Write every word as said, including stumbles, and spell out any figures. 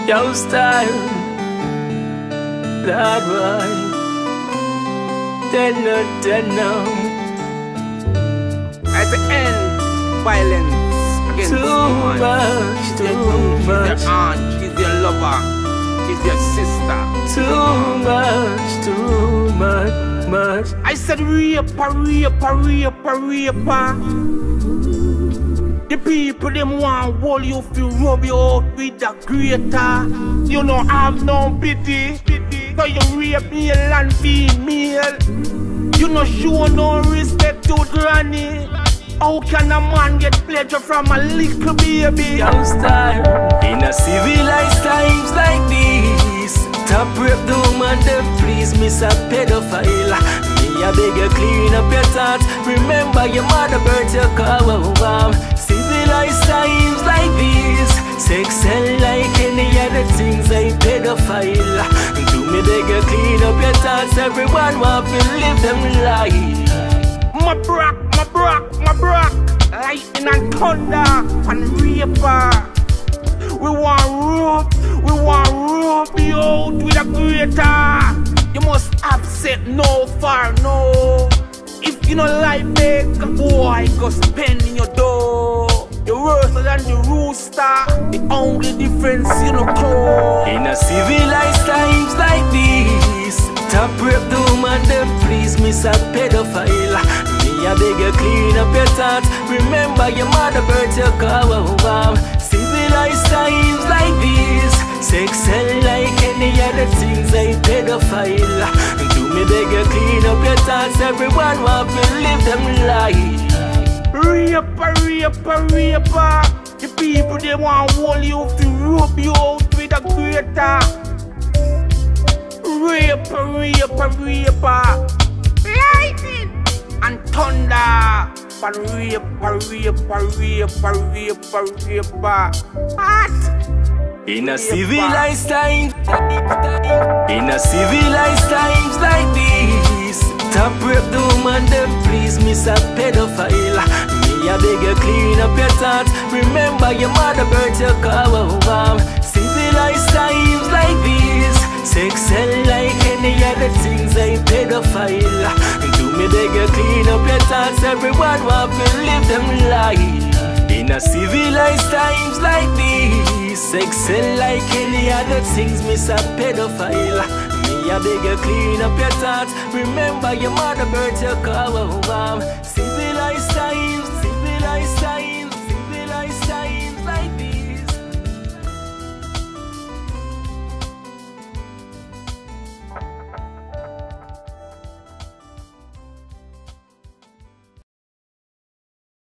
Your style, that boy. Ten no, ten no. At the end, violence against Too woman. much, She's too your, she's much. your aunt, she's your lover, she's your sister. Too much, too much, much. I said raper, raper, raper, raper. The people them want hold you feel rub you out with a grater. You don't have no pity, pity. So you rape male and female. You no show no respect to granny. How can a man get pleasure from a little baby? Your style, in a civilized times like this. Top rep the woman, them please miss a pedophile. Me a beg you clean up your thoughts. Remember your mother birth your car warm. Civilized times like this. Sex and like any other things like pedophile. Do me beg you clean up your thoughts. Everyone want to live them life. My brock, my brock, my brock. Lightning and thunder and raper. We want rope, we want rope you out with a grater. You must upset no far, no. If you no like big, boy, go spend in your door. You're worse than the rooster. The only difference you no crow. In a civilized times like this, top rep the woman, them please miss a pedophile. Me a beg you clean up your thoughts. Remember your mother birth your car warm. Civilized times like this. Sex and like any other things like pedophile. Do me beg you clean up your thoughts. Everyone want to live them life. Raper, raper, raper. The people they want hold you to rub you out with a grater. Raper, raper, raper. Lightning and thunder. But raper, raper, raper, raper, raper. What? In a civilized times, in a civilized times like this, top rep the woman, them please miss a pedophile. Me a beg you clean up your thoughts. Remember your mother birth your car warm. Civilized times like this. Sex and like any other things like pedophile. Do me beg you clean up your thoughts. Everyone want to live them life. In a civilized times like this. Sex and like any other things miss a pedophile. Me a beg you clean up your thoughts. Remember your mother birth your car warm.